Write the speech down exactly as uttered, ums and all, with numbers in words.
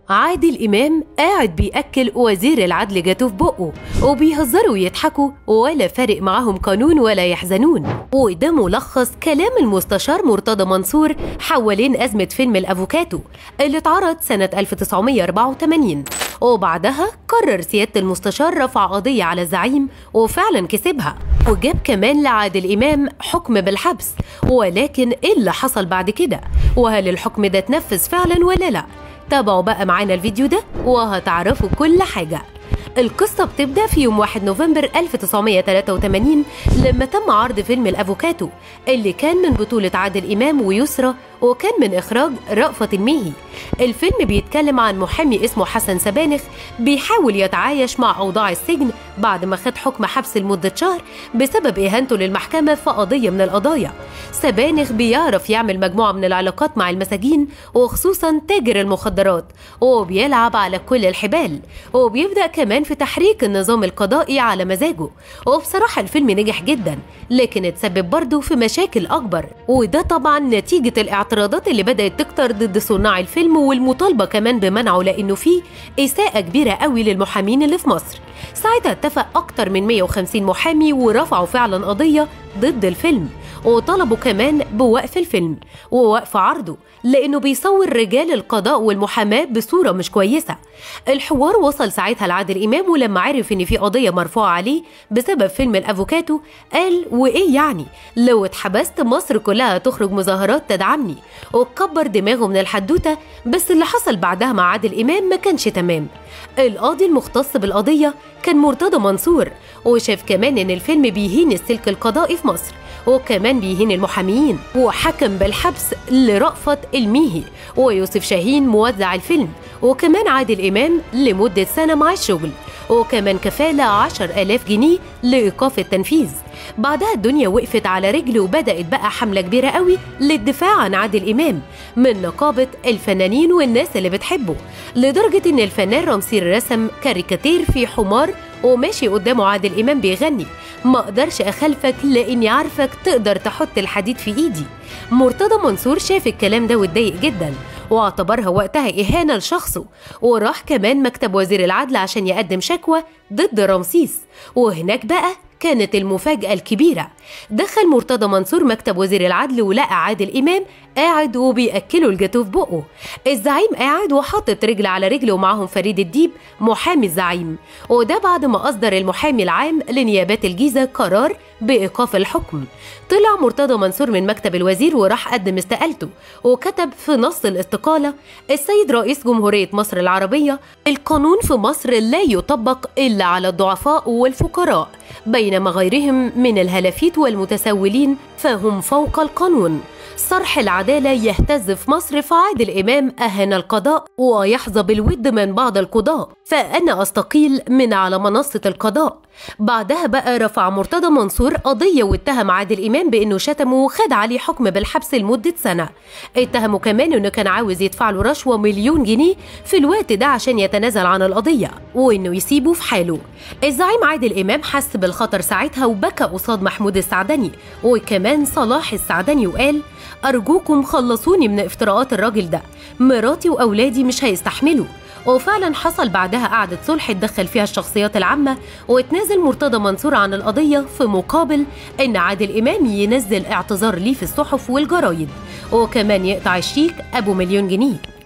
عادل إمام قاعد بيأكل وزير العدل جاتوه في بقه وبيهزروا ويضحكوا ولا فارق معاهم قانون ولا يحزنون. وده ملخص كلام المستشار مرتضى منصور حوالين أزمة فيلم الأفوكاتو اللي اتعرض سنة ألف وتسعمية أربعة وتمانين، وبعدها قرر سيادة المستشار رفع قضية على الزعيم وفعلا كسبها، وجاب كمان لعادل إمام حكم بالحبس. ولكن إيه اللي حصل بعد كده؟ وهل الحكم ده اتنفذ فعلا ولا لا؟ تابعوا بقى معانا الفيديو ده وهتعرفوا كل حاجة. القصة بتبدأ في يوم واحد نوفمبر ألف وتسعمية تلاتة وتمانين لما تم عرض فيلم الأفوكاتو اللي كان من بطولة عادل إمام ويسرى وكان من إخراج رأفت الميهي. الفيلم بيتكلم عن محامي اسمه حسن سبانخ بيحاول يتعايش مع أوضاع السجن بعد ما خد حكم حبس لمدة شهر بسبب إهانته للمحكمة في قضية من القضايا. سبانخ بيعرف يعمل مجموعة من العلاقات مع المساجين وخصوصا تاجر المخدرات، وبيلعب على كل الحبال، وبيبدأ كمان في تحريك النظام القضائي على مزاجه. وبصراحة الفيلم نجح جدا، لكن اتسبب برضه في مشاكل أكبر، وده طبعا نتيجة الاعتراضات اللي بدأت تكتر ضد صناع الفيلم والمطالبة كمان بمنعه لأنه فيه إساءة كبيرة قوي للمحامين اللي في مصر. ساعتها اتفق أكتر من مية وخمسين محامي ورفعوا فعلا قضية ضد الفيلم، وطلبوا كمان بوقف الفيلم ووقف عرضه لأنه بيصور رجال القضاء والمحاماة بصورة مش كويسة. الحوار وصل ساعتها لعادل إمام، ولما عرف إن في قضية مرفوعة عليه بسبب فيلم الأفوكاتو قال وإيه يعني لو اتحبست مصر كلها هتخرج مظاهرات تدعمني، وكبر دماغه من الحدوتة. بس اللي حصل بعدها مع عادل إمام ما كانش تمام. القاضي المختص بالقضية كان مرتضى منصور، وشاف كمان إن الفيلم بيهين السلك القضائي في مصر وكمان بيهين المحاميين، وحكم بالحبس لرأفت الميهي ويوسف شاهين موزع الفيلم، وكمان عادل إمام لمدة سنة مع الشغل، وكمان كفالة عشر آلاف جنيه لإيقاف التنفيذ. بعدها الدنيا وقفت على رجل، وبدأت بقى حملة كبيرة قوي للدفاع عن عادل إمام من نقابة الفنانين والناس اللي بتحبه، لدرجة إن الفنان رمسير رسم كاريكاتير في حمار وماشي قدامه عادل إمام بيغني ما اقدرش اخالفك لاني عارفك تقدر تحط الحديد في ايدي. مرتضى منصور شاف الكلام ده واتضايق جدا واعتبرها وقتها اهانه لشخصه، وراح كمان مكتب وزير العدل عشان يقدم شكوى ضد رمسيس. وهناك بقى كانت المفاجأة الكبيرة، دخل مرتضى منصور مكتب وزير العدل ولقى عادل إمام قاعد وبيأكله الجاتوه في بقه. الزعيم قاعد وحاطط رجل على رجل، ومعهم فريد الديب محامي الزعيم، وده بعد ما أصدر المحامي العام لنيابات الجيزة قرار بإيقاف الحكم. طلع مرتضى منصور من مكتب الوزير وراح قدم استقالته، وكتب في نص الاستقالة: السيد رئيس جمهورية مصر العربية، القانون في مصر لا يطبق إلا على الضعفاء والفقراء، بينما غيرهم من الهلافيت والمتسولين فهم فوق القانون. صرح العدالة يهتز في مصر، فعادل إمام أهان القضاء ويحظى بالود من بعض القضاء، فأنا أستقيل من على منصة القضاء. بعدها بقى رفع مرتضى منصور قضية واتهم عادل إمام بأنه شتمه وخد عليه حكم بالحبس لمدة سنة. اتهمه كمان أنه كان عاوز يدفع له رشوة مليون جنيه في الوقت ده عشان يتنازل عن القضية وأنه يسيبه في حاله. الزعيم عادل إمام حس بالخطر ساعتها وبكى قصاد محمود السعدني وكمان صلاح السعدني وقال: أرجوكم خلصوني من افتراءات الراجل ده، مراتي وأولادي مش هيستحملوا. وفعلا حصل بعدها قعدة صلح اتدخل فيها الشخصيات العامة، واتنازل مرتضى منصور عن القضية في مقابل إن عادل إمام ينزل اعتذار ليه في الصحف والجرايد، وكمان يقطع الشيك أبو مليون جنيه.